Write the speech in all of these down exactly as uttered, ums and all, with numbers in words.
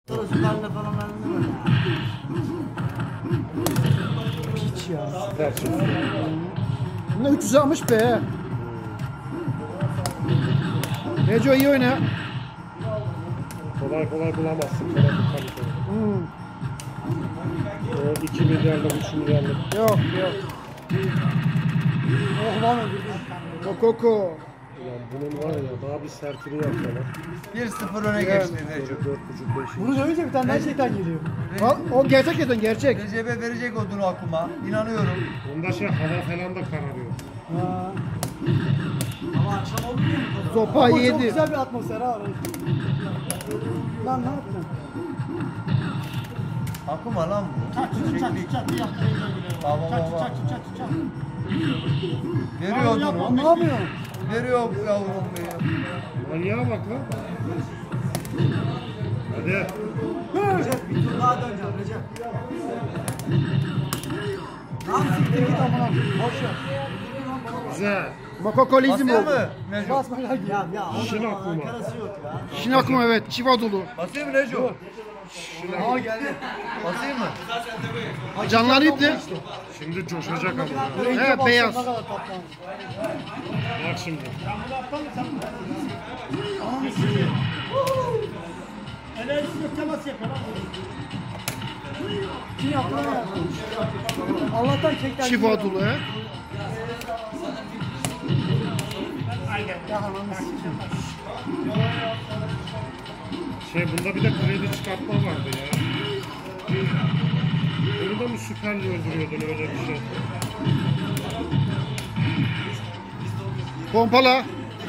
Toroslarla falan var. Hiç ya. Süper. Bunda üç yüz almış be. Neco iyi oyna. Kolay kolay bulamazsın. Kolay bir kalite. Hmm. O iki milyarlık, üç milyarlık. Yok yok. Oh lan öldürdüm. Kokoko. Ulan bunun var ya daha bir sertini yapıyorlar. bir sıfır öne geçti Neco. dört buçuk beş. Bunu dövünce bir tane daha şeytan geliyor. O, o gerçek yedin gerçek. Recep'e verecek odunu aklıma. İnanıyorum. Bunda şey hava falan da kararıyor. Ha. Ama akşam oldu mu? Zopa Ama çok yedi. güzel bir atmosfer ha orası. Lan ne yaptın? Aklıma lan bu. Çak çak çak çak çak. Baba baba. Çak çak çak çak. Veriyor Ne odunu. yapıyorsun? Veriyor yavrum benim. Manyağa bak lan. Hadi. Recep bir tur daha döneceğim Recep. Lan siktir git amına. Boş ver. Güzel. Makokolizm Basıyor oldu. mu Neco? Basma lan ya ya. Şin aklıma. Karası yok ya. Şimdi aklıma evet. Çiva dolu. Basıyor mu Neco? Aa geldi. Basayım mı? Canlanıp de. Şimdi coşacak ama. Renge Evet, baksana beyaz. ne kadar tatlı. Bak şimdi. Kim yaptı lan ya? Allah'tan kekten. Çiva dolu he. Ya ananı sikeyim. Şey bunda bir de kredi çıkartma vardı ya. Bunu da mı süperli öldürüyordun öyle bir şey? Pompala.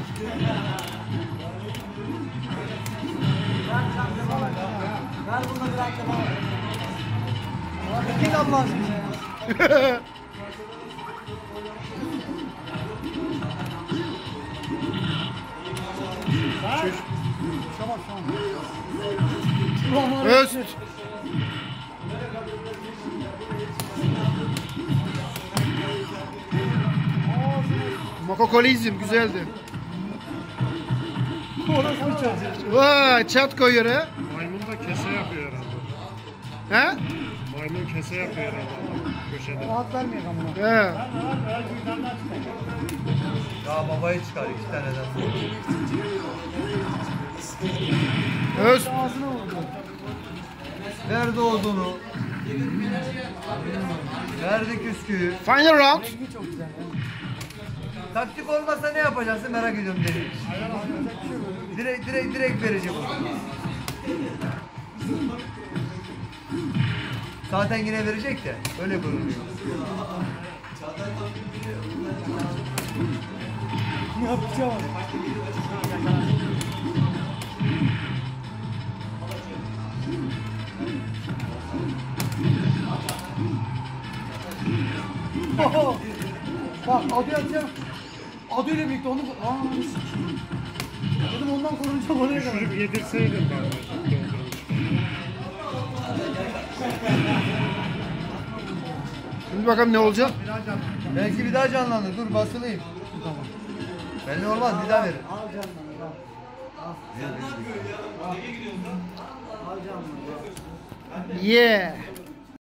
Ver bunu bir dakika bana. Git Allah aşkına ya. Tamam tamam. Öst. Makokolizm güzeldi. Orası mı çocuğu? Vay çat koyuyor he. Maymun da kese yapıyor herhalde. He? Maymun kese yapıyor herhalde köşede. Rahat vermiyor amına. He. Ya babayı çıkar iki taneden. Öst. Ağzına vurdu. Verdi odunu. Verdi küsküyü. Final round. Rengi çok güzel ya. Taktik olmasa ne yapacaksın merak ediyorum dedi. Direkt direkt direkt verecek onu. Zaten yine verecek de öyle görünüyor. Ne yapacağım? Oho! Bak adı atacağım. Adıyla birlikte onu... Aa, sikeyim. Dedim ondan korunacağım oraya kadar. Düşürüp yedirseydin bari. Şimdi bakalım ne olacak. Belki bir daha canlandı. Dur basılayım. Belli olmaz bir daha verin. Al canını al. Al canını al. Yeah.